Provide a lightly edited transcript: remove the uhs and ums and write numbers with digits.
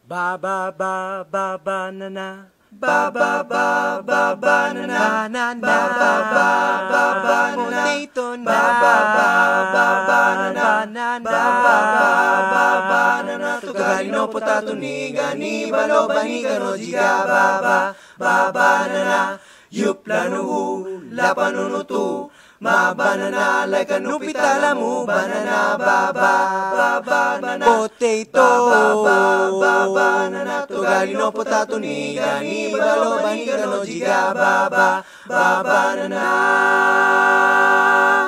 Ba ba ba ba banana. Ba ba ba ba banana. Banana. Ba ba ba ba banana. Potato na. Ba ba ba ba banana. Banana. Ba ba ba ba banana. Togari no potato ni gani balo bani gano jiga ba ba ba banana. Yupla no la panunutu. Ma banana like a nupitala mu banana ba ba ba banana potato ba ba banana togari no potato ni gani balo bani gano jiga ba ba ba banana